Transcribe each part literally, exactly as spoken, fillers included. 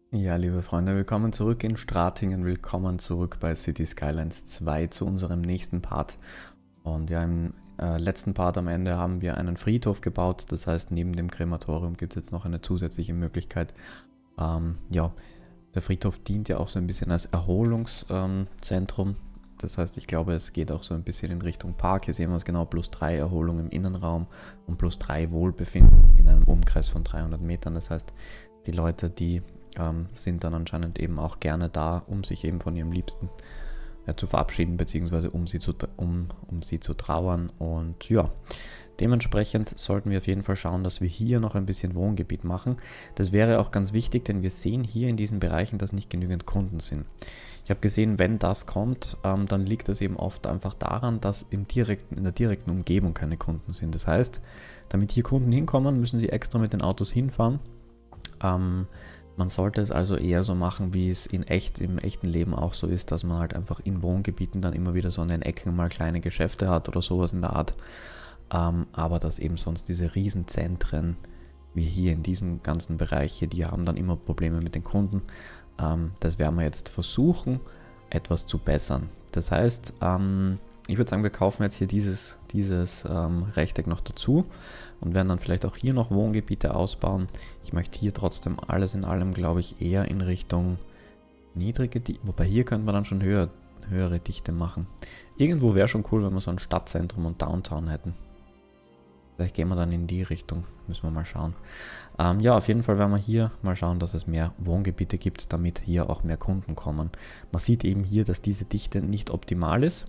Ja, liebe Freunde, willkommen zurück in Stratingen, willkommen zurück bei City Skylines zwei zu unserem nächsten Part. Und ja, im äh, letzten Part am Ende haben wir einen Friedhof gebaut, das heißt, neben dem Krematorium gibt es jetzt noch eine zusätzliche Möglichkeit. Ähm, ja, der Friedhof dient ja auch so ein bisschen als Erholungszentrum. Ähm, das heißt, ich glaube, es geht auch so ein bisschen in Richtung Park. Hier sehen wir es genau, plus drei Erholung im Innenraum und plus drei Wohlbefinden in einem Umkreis von dreihundert Metern. Das heißt, die Leute, die ähm, sind dann anscheinend eben auch gerne da, um sich eben von ihrem Liebsten ja, zu verabschieden, beziehungsweise um sie zu, um, um sie zu trauern. Und ja, dementsprechend sollten wir auf jeden Fall schauen, dass wir hier noch ein bisschen Wohngebiet machen. Das wäre auch ganz wichtig, denn wir sehen hier in diesen Bereichen, dass nicht genügend Kunden sind. Ich habe gesehen, wenn das kommt, ähm, dann liegt das eben oft einfach daran, dass im direkten, in der direkten Umgebung keine Kunden sind. Das heißt, damit hier Kunden hinkommen, müssen sie extra mit den Autos hinfahren. Ähm, Man sollte es also eher so machen, wie es in echt, im echten Leben auch so ist, dass man halt einfach in Wohngebieten dann immer wieder so an den Ecken mal kleine Geschäfte hat oder sowas in der Art. Ähm, aber dass eben sonst diese Riesenzentren, wie hier in diesem ganzen Bereich hier, die haben dann immer Probleme mit den Kunden. Ähm, das werden wir jetzt versuchen, etwas zu bessern. Das heißt, ähm, ich würde sagen, wir kaufen jetzt hier dieses, dieses ähm, Rechteck noch dazu und werden dann vielleicht auch hier noch Wohngebiete ausbauen. Ich möchte hier trotzdem alles in allem, glaube ich, eher in Richtung niedrige Dichte, wobei hier könnte man dann schon höher, höhere Dichte machen. Irgendwo wäre schon cool, wenn wir so ein Stadtzentrum und Downtown hätten. Vielleicht gehen wir dann in die Richtung, müssen wir mal schauen. Ähm, ja, auf jeden Fall werden wir hier mal schauen, dass es mehr Wohngebiete gibt, damit hier auch mehr Kunden kommen. Man sieht eben hier, dass diese Dichte nicht optimal ist.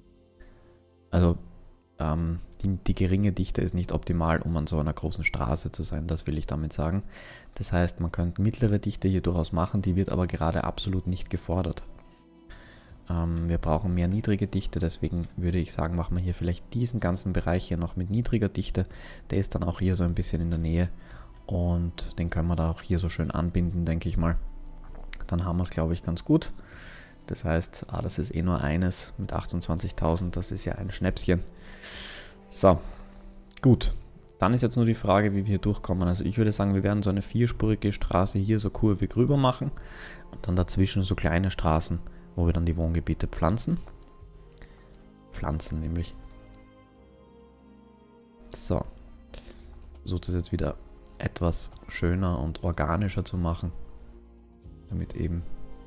Also ähm, die, die geringe Dichte ist nicht optimal, um an so einer großen Straße zu sein, das will ich damit sagen. Das heißt, man könnte mittlere Dichte hier durchaus machen, die wird aber gerade absolut nicht gefordert. Ähm, wir brauchen mehr niedrige Dichte, deswegen würde ich sagen, machen wir hier vielleicht diesen ganzen Bereich hier noch mit niedriger Dichte. Der ist dann auch hier so ein bisschen in der Nähe und den können wir da auch hier so schön anbinden, denke ich mal. Dann haben wir es, glaube ich, ganz gut. Das heißt, ah, das ist eh nur eines mit achtundzwanzigtausend, das ist ja ein Schnäpschen. So, gut. Dann ist jetzt nur die Frage, wie wir hier durchkommen. Also ich würde sagen, wir werden so eine vierspurige Straße hier so kurvig rüber machen und dann dazwischen so kleine Straßen, wo wir dann die Wohngebiete pflanzen. Pflanzen nämlich. So. Versuche das jetzt wieder etwas schöner und organischer zu machen, damit eben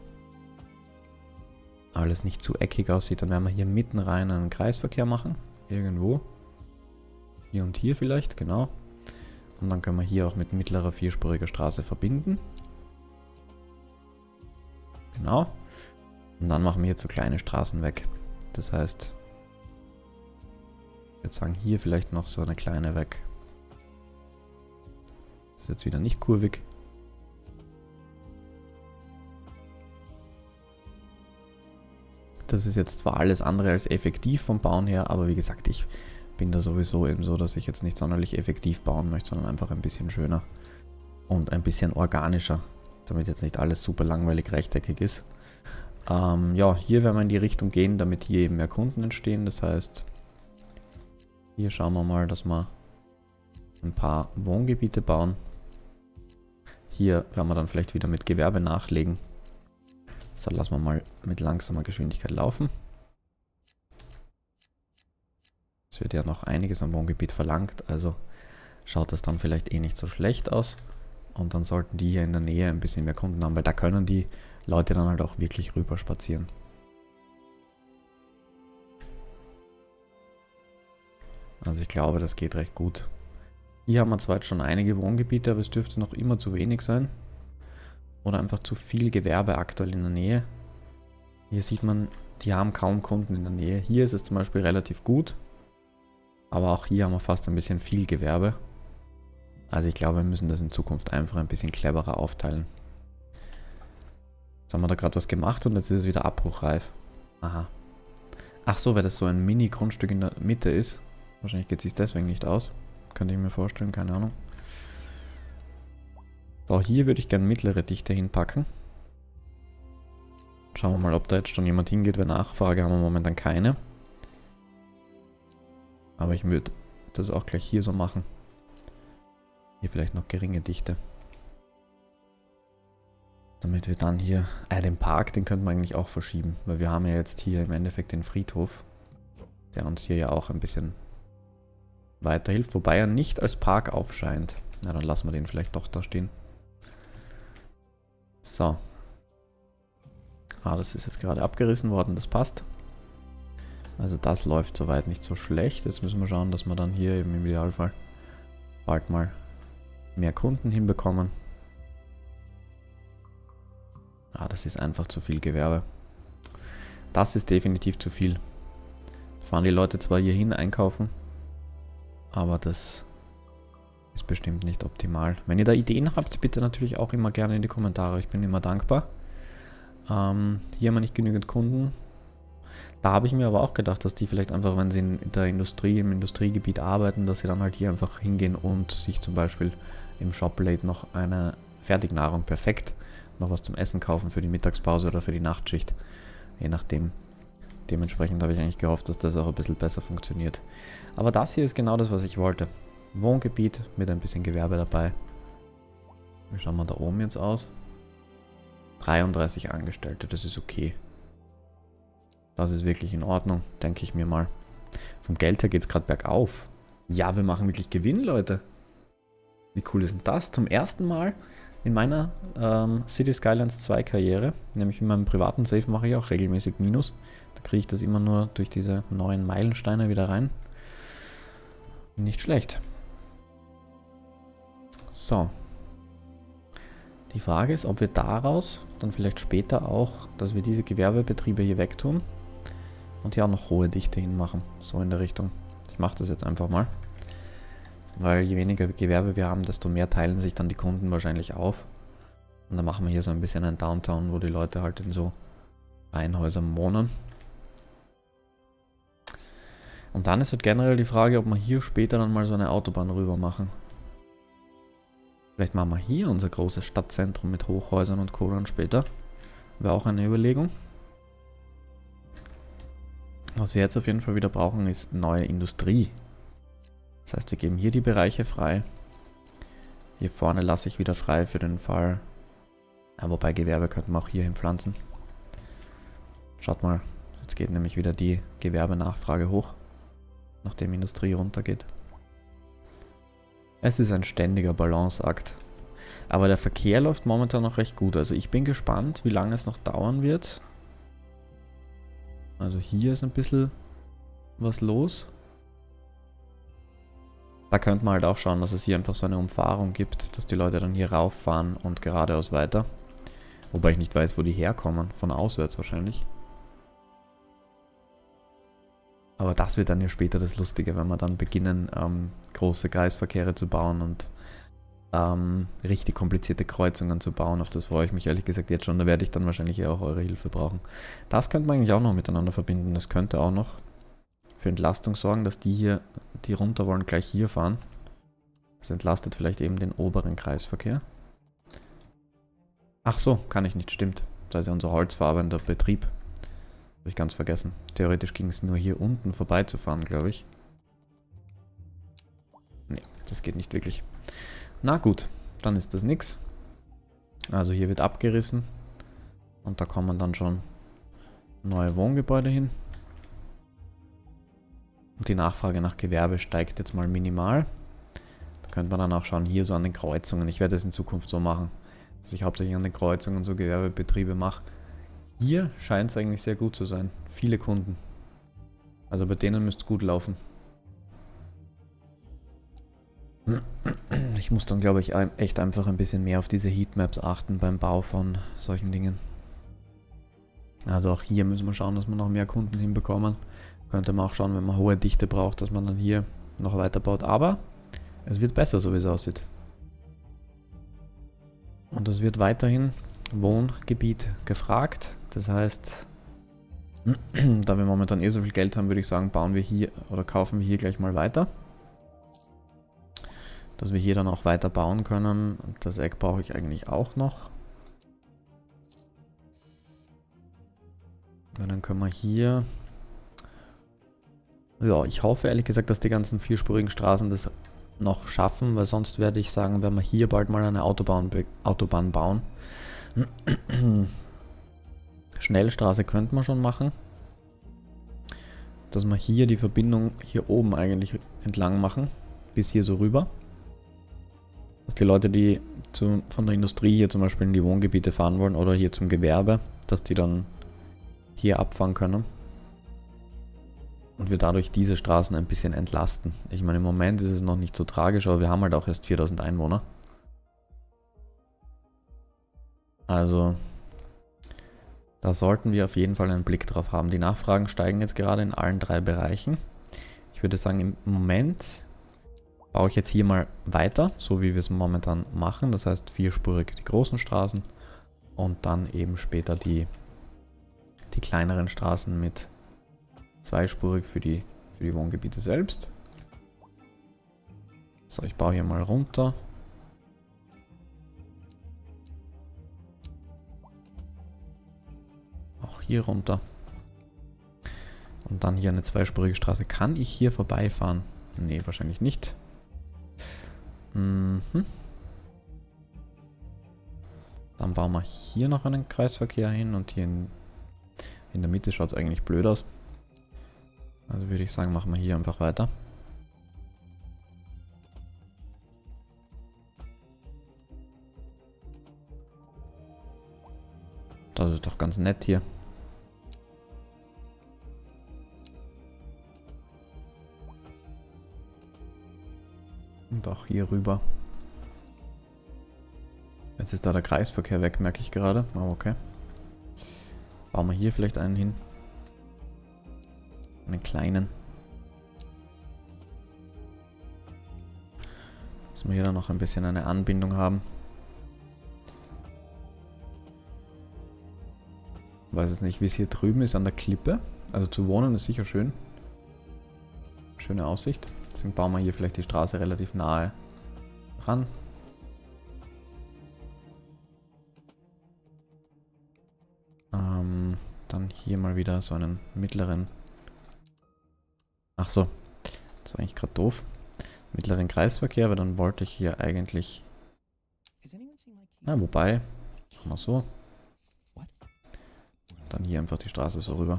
alles nicht zu eckig aussieht. Dann werden wir hier mitten rein einen Kreisverkehr machen. Irgendwo. Hier und hier vielleicht, genau. Und dann können wir hier auch mit mittlerer vierspuriger Straße verbinden. Genau. Und dann machen wir jetzt so kleine Straßen weg. Das heißt, ich würde sagen, hier vielleicht noch so eine kleine weg. Das ist jetzt wieder nicht kurvig. Das ist jetzt zwar alles andere als effektiv vom Bauen her, aber wie gesagt, ich bin da sowieso eben so, dass ich jetzt nicht sonderlich effektiv bauen möchte, sondern einfach ein bisschen schöner und ein bisschen organischer, damit jetzt nicht alles super langweilig rechteckig ist. Ähm, ja, hier werden wir in die Richtung gehen, damit hier eben mehr Kunden entstehen. Das heißt, hier schauen wir mal, dass wir ein paar Wohngebiete bauen. Hier werden wir dann vielleicht wieder mit Gewerbe nachlegen. So, lassen wir mal mit langsamer Geschwindigkeit laufen. Es wird ja noch einiges am Wohngebiet verlangt, also schaut das dann vielleicht eh nicht so schlecht aus. Und dann sollten die hier in der Nähe ein bisschen mehr Kunden haben, weil da können die Leute dann halt auch wirklich rüber spazieren. Also ich glaube, das geht recht gut. Hier haben wir zwar jetzt schon einige Wohngebiete, aber es dürfte noch immer zu wenig sein. Oder einfach zu viel Gewerbe aktuell in der Nähe. Hier sieht man, die haben kaum Kunden in der Nähe. Hier ist es zum Beispiel relativ gut. Aber auch hier haben wir fast ein bisschen viel Gewerbe. Also ich glaube, wir müssen das in Zukunft einfach ein bisschen cleverer aufteilen. Jetzt haben wir da gerade was gemacht und jetzt ist es wieder abbruchreif. Aha. Ach so, weil das so ein Mini-Grundstück in der Mitte ist. Wahrscheinlich geht es sich deswegen nicht aus. Könnte ich mir vorstellen, keine Ahnung. So, hier würde ich gerne mittlere Dichte hinpacken. Schauen wir mal, ob da jetzt schon jemand hingeht. Weil Nachfrage haben wir momentan keine. Aber ich würde das auch gleich hier so machen. Hier vielleicht noch geringe Dichte. Damit wir dann hier... Äh, den Park, den könnten wir eigentlich auch verschieben. Weil wir haben ja jetzt hier im Endeffekt den Friedhof. Der uns hier ja auch ein bisschen weiterhilft. Wobei er nicht als Park aufscheint. Na, dann lassen wir den vielleicht doch da stehen. So. Ah, das ist jetzt gerade abgerissen worden. Das passt. Also das läuft soweit nicht so schlecht. Jetzt müssen wir schauen, dass wir dann hier eben im Idealfall bald mal mehr Kunden hinbekommen. Ah, das ist einfach zu viel Gewerbe. Das ist definitiv zu viel. Da fahren die Leute zwar hier hin einkaufen, aber das ist bestimmt nicht optimal. Wenn ihr da Ideen habt, bitte natürlich auch immer gerne in die Kommentare. Ich bin immer dankbar. Ähm, hier haben wir nicht genügend Kunden. Da habe ich mir aber auch gedacht, dass die vielleicht einfach, wenn sie in der Industrie, im Industriegebiet arbeiten, dass sie dann halt hier einfach hingehen und sich zum Beispiel im Shoplate noch eine Fertignahrung perfekt noch was zum Essen kaufen für die Mittagspause oder für die Nachtschicht. Je nachdem. Dementsprechend habe ich eigentlich gehofft, dass das auch ein bisschen besser funktioniert. Aber das hier ist genau das, was ich wollte. Wohngebiet mit ein bisschen Gewerbe dabei. Wie schauen wir da oben jetzt aus? dreiunddreißig Angestellte, das ist okay. Das ist wirklich in Ordnung, denke ich mir mal. Vom Geld her geht es gerade bergauf. Ja, wir machen wirklich Gewinn, Leute. Wie cool ist denn das? Zum ersten Mal in meiner ähm, City Skylines zwei Karriere, nämlich in meinem privaten Safe mache ich auch regelmäßig Minus. Da kriege ich das immer nur durch diese neuen Meilensteine wieder rein. Nicht schlecht. So. Die Frage ist, ob wir daraus dann vielleicht später auch, dass wir diese Gewerbebetriebe hier wegtun und hier auch noch hohe Dichte hinmachen. So in der Richtung. Ich mache das jetzt einfach mal. Weil je weniger Gewerbe wir haben, desto mehr teilen sich dann die Kunden wahrscheinlich auf. Und dann machen wir hier so ein bisschen ein Downtown, wo die Leute halt in so Reihenhäusern wohnen. Und dann ist halt generell die Frage, ob wir hier später dann mal so eine Autobahn rüber machen. Vielleicht machen wir hier unser großes Stadtzentrum mit Hochhäusern und Co. dann später. Wäre auch eine Überlegung. Was wir jetzt auf jeden Fall wieder brauchen, ist neue Industrie. Das heißt, wir geben hier die Bereiche frei. Hier vorne lasse ich wieder frei für den Fall. Ja, wobei Gewerbe könnten wir auch hier hinpflanzen. Schaut mal, jetzt geht nämlich wieder die Gewerbenachfrage hoch, nachdem Industrie runtergeht. Es ist ein ständiger Balanceakt. Aber der Verkehr läuft momentan noch recht gut. Also ich bin gespannt, wie lange es noch dauern wird. Also hier ist ein bisschen was los. Da könnte man halt auch schauen, dass es hier einfach so eine Umfahrung gibt, dass die Leute dann hier rauffahren und geradeaus weiter. Wobei ich nicht weiß, wo die herkommen. Von auswärts wahrscheinlich. Aber das wird dann ja später das Lustige, wenn wir dann beginnen, ähm, große Kreisverkehre zu bauen und ähm, richtig komplizierte Kreuzungen zu bauen. Auf das freue ich mich ehrlich gesagt jetzt schon. Da werde ich dann wahrscheinlich eher auch eure Hilfe brauchen. Das könnte man eigentlich auch noch miteinander verbinden. Das könnte auch noch für Entlastung sorgen, dass die hier, die runter wollen, gleich hier fahren. Das entlastet vielleicht eben den oberen Kreisverkehr. Ach so, kann ich nicht, stimmt. Da ist ja unser holzverarbeitender Betrieb. Habe ich ganz vergessen. Theoretisch ging es nur hier unten vorbeizufahren, glaube ich. Nee, das geht nicht wirklich. Na gut, dann ist das nix. Also hier wird abgerissen. Und da kommen dann schon neue Wohngebäude hin. Und die Nachfrage nach Gewerbe steigt jetzt mal minimal. Da könnte man dann auch schauen, hier so an den Kreuzungen. Ich werde es in Zukunft so machen, dass ich hauptsächlich an den Kreuzungen so Gewerbebetriebe mache. Hier scheint es eigentlich sehr gut zu sein. Viele Kunden. Also bei denen müsste es gut laufen. Ich muss dann, glaube ich, echt einfach ein bisschen mehr auf diese Heatmaps achten beim Bau von solchen Dingen. Also auch hier müssen wir schauen, dass wir noch mehr Kunden hinbekommen. Könnte man auch schauen, wenn man hohe Dichte braucht, dass man dann hier noch weiter baut. Aber es wird besser, so wie es aussieht. Und es wird weiterhin Wohngebiet gefragt. Das heißt, da wir momentan eh so viel Geld haben, würde ich sagen, bauen wir hier oder kaufen wir hier gleich mal weiter. Dass wir hier dann auch weiter bauen können. Und das Eck brauche ich eigentlich auch noch. Und dann können wir hier... Ja, ich hoffe ehrlich gesagt, dass die ganzen vierspurigen Straßen das noch schaffen, weil sonst werde ich sagen, werden wir hier bald mal eine Autobahn, Autobahn bauen. Schnellstraße könnte man schon machen. Dass wir hier die Verbindung hier oben eigentlich entlang machen. Bis hier so rüber. Dass die Leute, die zu, von der Industrie hier zum Beispiel in die Wohngebiete fahren wollen oder hier zum Gewerbe, dass die dann hier abfahren können. Und wir dadurch diese Straßen ein bisschen entlasten. Ich meine, im Moment ist es noch nicht so tragisch, aber wir haben halt auch erst viertausend Einwohner. Also, da sollten wir auf jeden Fall einen Blick drauf haben. Die Nachfragen steigen jetzt gerade in allen drei Bereichen. Ich würde sagen, im Moment baue ich jetzt hier mal weiter, so wie wir es momentan machen. Das heißt, vierspurig die großen Straßen und dann eben später die, die kleineren Straßen mit zweispurig für die, für die Wohngebiete selbst. So, ich baue hier mal runter. Auch hier runter. Und dann hier eine zweispurige Straße. Kann ich hier vorbeifahren? Nee, wahrscheinlich nicht. Mhm. Dann bauen wir hier noch einen Kreisverkehr hin und hier in, in der Mitte schaut es eigentlich blöd aus. Also würde ich sagen, machen wir hier einfach weiter. Das ist doch ganz nett hier. Und auch hier rüber. Jetzt ist da der Kreisverkehr weg, merke ich gerade. Oh, okay. Bauen wir hier vielleicht einen hin. Einen kleinen. Müssen wir hier dann noch ein bisschen eine Anbindung haben. Ich weiß jetzt nicht, wie es hier drüben ist an der Klippe. Also zu wohnen ist sicher schön. Schöne Aussicht. Deswegen bauen wir hier vielleicht die Straße relativ nahe ran. Ähm, dann hier mal wieder so einen mittleren... Ach so, das war eigentlich gerade doof. Mittleren Kreisverkehr, aber dann wollte ich hier eigentlich... Na, wobei, machen wir so. Dann hier einfach die Straße so rüber.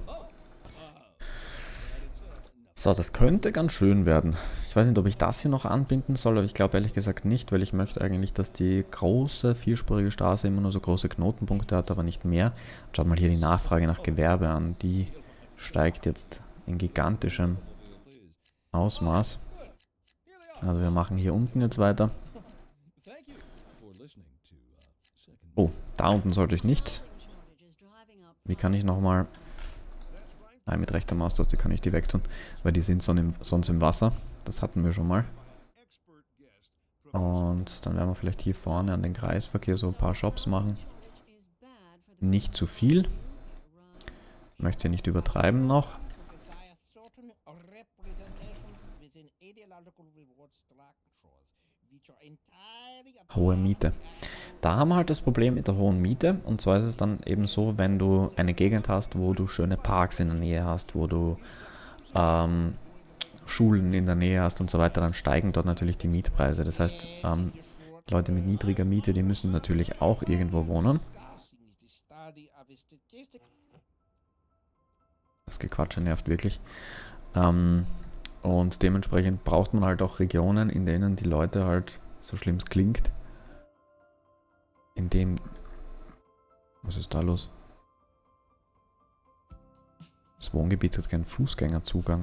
So, das könnte ganz schön werden. Ich weiß nicht, ob ich das hier noch anbinden soll, aber ich glaube ehrlich gesagt nicht, weil ich möchte eigentlich, dass die große, vierspurige Straße immer nur so große Knotenpunkte hat, aber nicht mehr. Schaut mal hier die Nachfrage nach Gewerbe an. Die steigt jetzt in gigantischem Ausmaß. Also wir machen hier unten jetzt weiter. Oh, da unten sollte ich nicht. Wie kann ich nochmal... Nein, mit rechter Maustaste kann ich die wegtun, weil die sind sonst im Wasser. Das hatten wir schon mal. Und dann werden wir vielleicht hier vorne an den Kreisverkehr so ein paar Shops machen. Nicht zu viel. Ich möchte hier nicht übertreiben noch. Hohe Miete. Da haben wir halt das Problem mit der hohen Miete. Und zwar ist es dann eben so, wenn du eine Gegend hast, wo du schöne Parks in der Nähe hast, wo du ähm, Schulen in der Nähe hast und so weiter, dann steigen dort natürlich die Mietpreise. Das heißt, ähm, Leute mit niedriger Miete, die müssen natürlich auch irgendwo wohnen. Das Gequatsche nervt wirklich. Ähm, und dementsprechend braucht man halt auch Regionen, in denen die Leute halt, so schlimm es klingt, in dem... Was ist da los? Das Wohngebiet hat keinen Fußgängerzugang.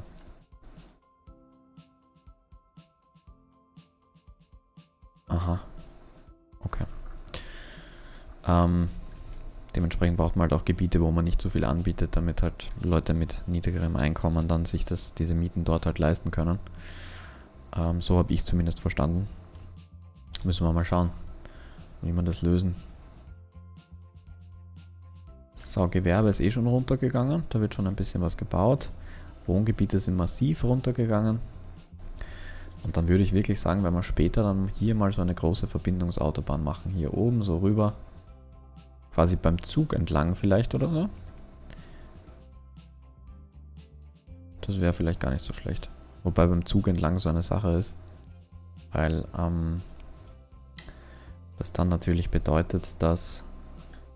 Aha. Okay. Ähm, dementsprechend braucht man halt auch Gebiete, wo man nicht so viel anbietet, damit halt Leute mit niedrigerem Einkommen dann sich das, diese Mieten dort halt leisten können. Ähm, so habe ich es zumindest verstanden. Müssen wir mal schauen, wie wir das lösen. So, Gewerbe ist eh schon runtergegangen. Da wird schon ein bisschen was gebaut. Wohngebiete sind massiv runtergegangen. Und dann würde ich wirklich sagen, wenn wir später dann hier mal so eine große Verbindungsautobahn machen. Hier oben so rüber. Quasi beim Zug entlang vielleicht oder so. Das wäre vielleicht gar nicht so schlecht. Wobei beim Zug entlang so eine Sache ist. Weil ähm, das dann natürlich bedeutet, dass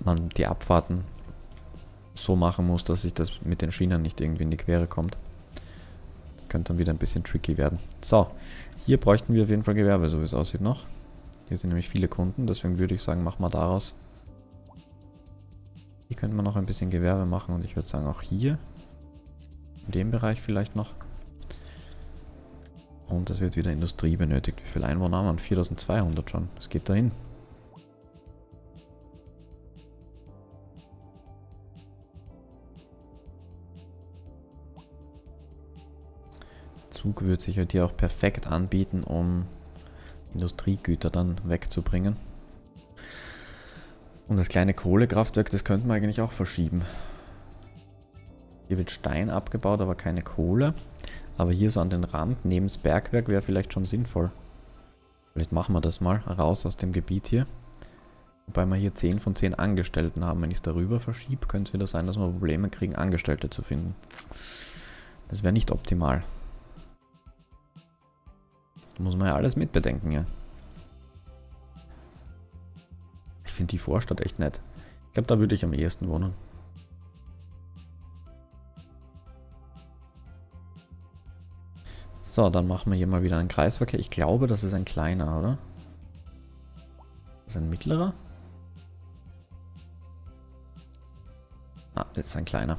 man die Abfahrten so machen muss, dass sich das mit den Schienen nicht irgendwie in die Quere kommt. Das könnte dann wieder ein bisschen tricky werden. So, hier bräuchten wir auf jeden Fall Gewerbe, so wie es aussieht noch. Hier sind nämlich viele Kunden, deswegen würde ich sagen, machen wir daraus. Hier könnte man noch ein bisschen Gewerbe machen und ich würde sagen auch hier. In dem Bereich vielleicht noch. Und es wird wieder Industrie benötigt. Wie viele Einwohner haben wir? viertausendzweihundert schon. Das geht dahin. Zug würde sich halt hier auch perfekt anbieten, um Industriegüter dann wegzubringen. Und das kleine Kohlekraftwerk, das könnten wir eigentlich auch verschieben. Hier wird Stein abgebaut, aber keine Kohle. Aber hier so an den Rand, neben das Bergwerk, wäre vielleicht schon sinnvoll. Vielleicht machen wir das mal raus aus dem Gebiet hier. Wobei wir hier zehn von zehn Angestellten haben. Wenn ich es darüber verschiebe, könnte es wieder sein, dass wir Probleme kriegen, Angestellte zu finden. Das wäre nicht optimal. Da muss man ja alles mitbedenken, ja. Ich finde die Vorstadt echt nett. Ich glaube, da würde ich am ehesten wohnen. So, dann machen wir hier mal wieder einen Kreisverkehr. Ich glaube, das ist ein kleiner, oder? Das ist ein mittlerer? Ah, das ist ein kleiner.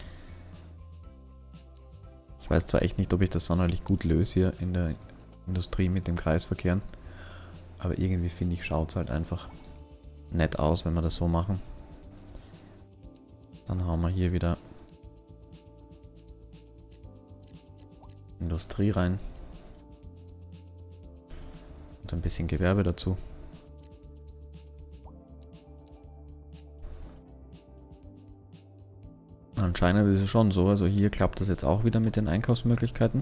Ich weiß zwar echt nicht, ob ich das sonderlich gut löse hier in der Industrie mit dem Kreisverkehren. Aber irgendwie finde ich, schaut es halt einfach nett aus, wenn wir das so machen. Dann haben wir hier wieder Industrie rein. Und ein bisschen Gewerbe dazu. Anscheinend ist es schon so, also hier klappt das jetzt auch wieder mit den Einkaufsmöglichkeiten.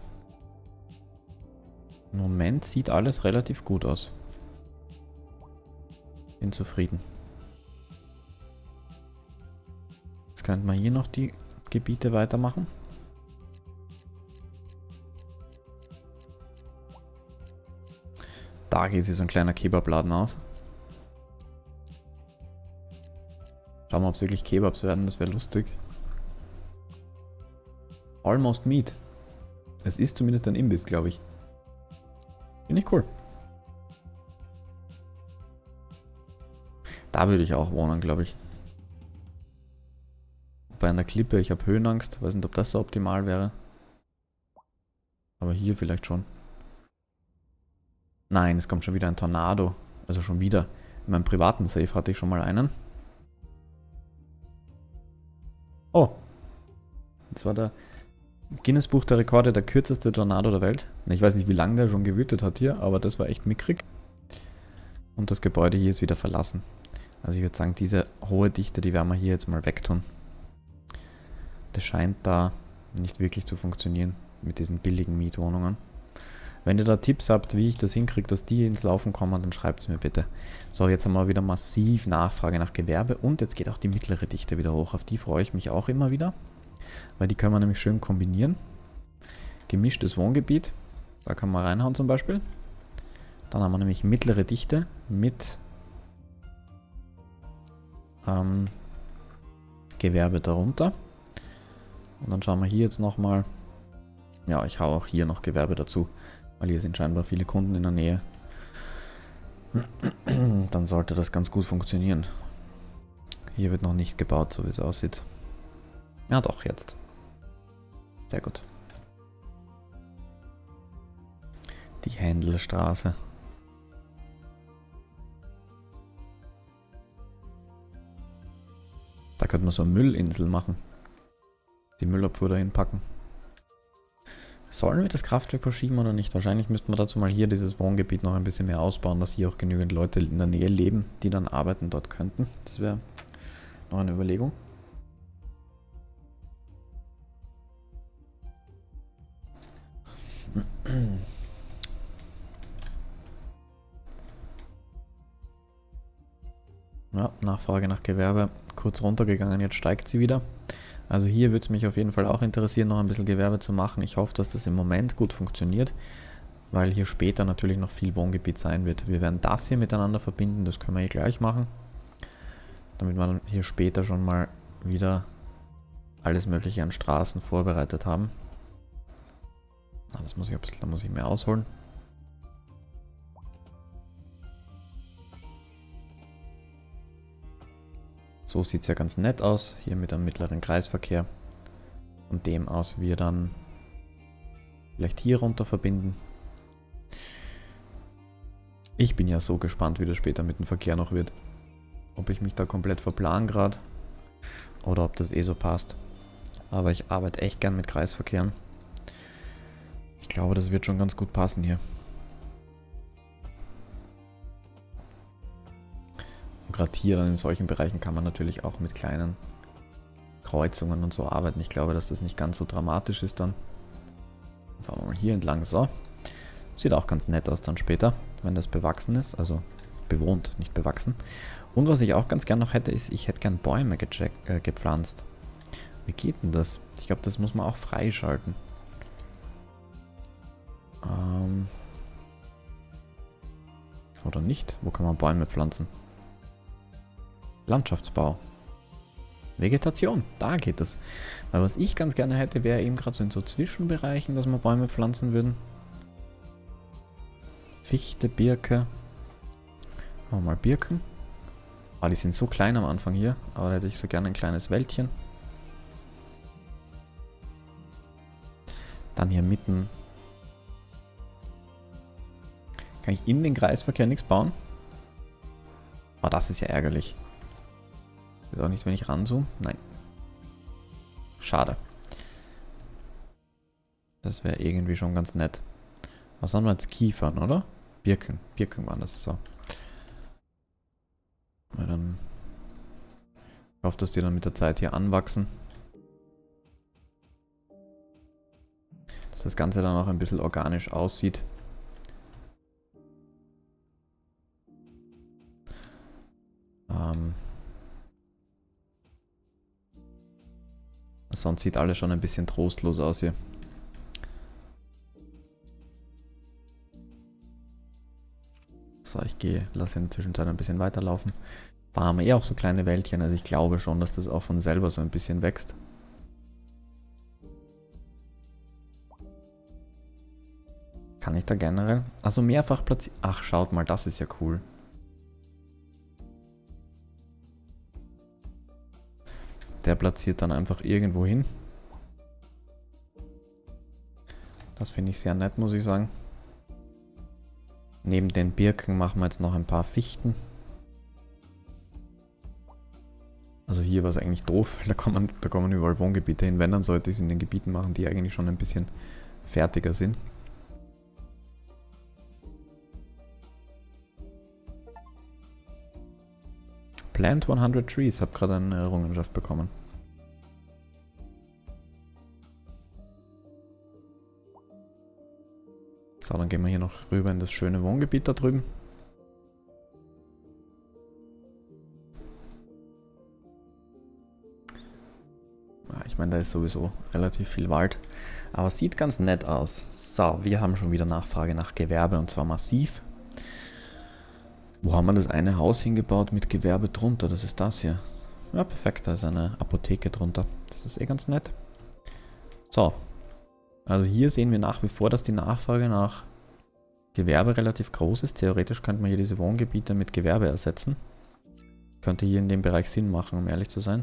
Im Moment sieht alles relativ gut aus. Bin zufrieden. Jetzt könnten wir hier noch die Gebiete weitermachen. Da geht sich so ein kleiner Kebabladen aus. Schauen wir, ob es wirklich Kebabs werden, das wäre lustig. Almost Meat. Es ist zumindest ein Imbiss, glaube ich. Finde ich cool. Da würde ich auch wohnen, glaube ich. Bei einer Klippe, ich habe Höhenangst. Weiß nicht, ob das so optimal wäre. Aber hier vielleicht schon. Nein, es kommt schon wieder ein Tornado. Also schon wieder. In meinem privaten Safe hatte ich schon mal einen. Oh. Das war der Guinness Buch der Rekorde, der kürzeste Tornado der Welt. Ich weiß nicht, wie lange der schon gewütet hat hier, aber das war echt mickrig. Und das Gebäude hier ist wieder verlassen. Also ich würde sagen, diese hohe Dichte, die werden wir hier jetzt mal wegtun. Das scheint da nicht wirklich zu funktionieren mit diesen billigen Mietwohnungen. Wenn ihr da Tipps habt, wie ich das hinkriege, dass die ins Laufen kommen, dann schreibt es mir bitte. So, jetzt haben wir wieder massiv Nachfrage nach Gewerbe und jetzt geht auch die mittlere Dichte wieder hoch. Auf die freue ich mich auch immer wieder, weil die können wir nämlich schön kombinieren. Gemischtes Wohngebiet, da kann man reinhauen zum Beispiel. Dann haben wir nämlich mittlere Dichte mit ähm, Gewerbe darunter. Und dann schauen wir hier jetzt nochmal. Ja, ich hau auch hier noch Gewerbe dazu, weil hier sind scheinbar viele Kunden in der Nähe. Dann sollte das ganz gut funktionieren. Hier wird noch nicht gebaut, so wie es aussieht. Ja doch, jetzt. Sehr gut. Die Händelstraße. Da könnte man so eine Müllinsel machen. Die Müllabfuhr dahin packen. Sollen wir das Kraftwerk verschieben oder nicht? Wahrscheinlich müssten wir dazu mal hier dieses Wohngebiet noch ein bisschen mehr ausbauen, dass hier auch genügend Leute in der Nähe leben, die dann arbeiten dort könnten. Das wäre noch eine Überlegung. Ja, Nachfrage nach Gewerbe kurz runtergegangen, jetzt steigt sie wieder. Also hier würde es mich auf jeden Fall auch interessieren, noch ein bisschen Gewerbe zu machen. Ich hoffe, dass das im Moment gut funktioniert, weil hier später natürlich noch viel Wohngebiet sein wird. Wir werden das hier miteinander verbinden, das können wir hier gleich machen. damit wir dann hier später schon mal wieder alles mögliche an Straßen vorbereitet haben. Ah, das muss ich ein bisschen, da muss ich mehr ausholen. So sieht es ja ganz nett aus, hier mit einem mittleren Kreisverkehr. Und dem aus wir dann vielleicht hier runter verbinden. Ich bin ja so gespannt, wie das später mit dem Verkehr noch wird. Ob ich mich da komplett verplan gerade oder ob das eh so passt. Aber ich arbeite echt gern mit Kreisverkehren. Ich glaube, das wird schon ganz gut passen hier. Und gerade hier dann in solchen Bereichen kann man natürlich auch mit kleinen Kreuzungen und so arbeiten. Ich glaube, dass das nicht ganz so dramatisch ist dann. Fahren wir mal hier entlang. So. Sieht auch ganz nett aus dann später, wenn das bewachsen ist. Also bewohnt, nicht bewachsen. Und was ich auch ganz gern noch hätte, ist, ich hätte gern Bäume gecheckt, äh, gepflanzt. Wie geht denn das? Ich glaube, das muss man auch freischalten. Ähm. Oder nicht? Wo kann man Bäume pflanzen? Landschaftsbau. Vegetation, da geht es. Weil was ich ganz gerne hätte, wäre eben gerade so in so Zwischenbereichen, dass wir Bäume pflanzen würden. Fichte, Birke. Machen wir mal Birken. Ah, die sind so klein am Anfang hier, aber da hätte ich so gerne ein kleines Wäldchen. Dann hier mitten. Kann ich in den Kreisverkehr nichts bauen? Ah, das ist ja ärgerlich. Ist auch nicht, wenn ich ranzoome. Nein. Schade. Das wäre irgendwie schon ganz nett. Was haben wir jetzt? Kiefern, oder? Birken. Birken waren das so. Weil dann. Ich hoffe, dass die dann mit der Zeit hier anwachsen. Dass das Ganze dann auch ein bisschen organisch aussieht. Ähm. Sonst sieht alles schon ein bisschen trostlos aus hier. So, ich gehe, lasse in der Zwischenzeit ein bisschen weiterlaufen. Da haben wir eh auch so kleine Wäldchen, also ich glaube schon, dass das auch von selber so ein bisschen wächst. Kann ich da generell? Also mehrfach platzieren. Ach, schaut mal, das ist ja cool. Der platziert dann einfach irgendwo hin. Das finde ich sehr nett, muss ich sagen. Neben den Birken machen wir jetzt noch ein paar Fichten. Also hier war es eigentlich doof, weil da kommen, da kommen überall Wohngebiete hin. Wenn, dann sollte ich es in den Gebieten machen, die eigentlich schon ein bisschen fertiger sind. Plant hundert Trees, habe gerade eine Errungenschaft bekommen. So, dann gehen wir hier noch rüber in das schöne Wohngebiet da drüben. Ja, ich meine, da ist sowieso relativ viel Wald. Aber es sieht ganz nett aus. So, wir haben schon wieder Nachfrage nach Gewerbe und zwar massiv. Wo haben wir das eine Haus hingebaut mit Gewerbe drunter? Das ist das hier. Ja, perfekt, da ist eine Apotheke drunter. Das ist eh ganz nett. So. Also hier sehen wir nach wie vor, dass die Nachfrage nach Gewerbe relativ groß ist. Theoretisch könnte man hier diese Wohngebiete mit Gewerbe ersetzen. Könnte hier in dem Bereich Sinn machen, um ehrlich zu sein.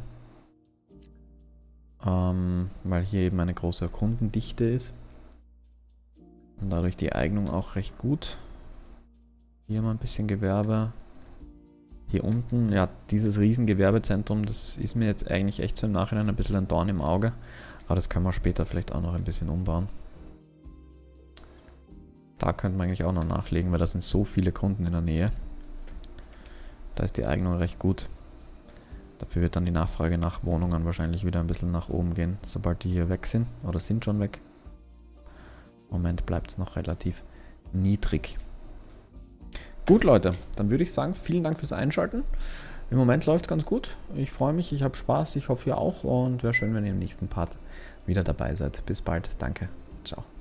Ähm, weil hier eben eine große Kundendichte ist. Und dadurch die Eignung auch recht gut. Hier mal ein bisschen Gewerbe. Hier unten, ja, dieses riesen Gewerbezentrum, das ist mir jetzt eigentlich echt so im Nachhinein ein bisschen ein Dorn im Auge. Aber das können wir später vielleicht auch noch ein bisschen umbauen. Da könnte man eigentlich auch noch nachlegen, weil da sind so viele Kunden in der Nähe. Da ist die Eignung recht gut. Dafür wird dann die Nachfrage nach Wohnungen wahrscheinlich wieder ein bisschen nach oben gehen, sobald die hier weg sind. Oder sind schon weg. Im Moment bleibt es noch relativ niedrig. Gut, Leute, dann würde ich sagen, vielen Dank fürs Einschalten. Im Moment läuft es ganz gut. Ich freue mich, ich habe Spaß, ich hoffe ihr auch. Und wäre schön, wenn ihr im nächsten Part wieder dabei seid. Bis bald, danke, ciao.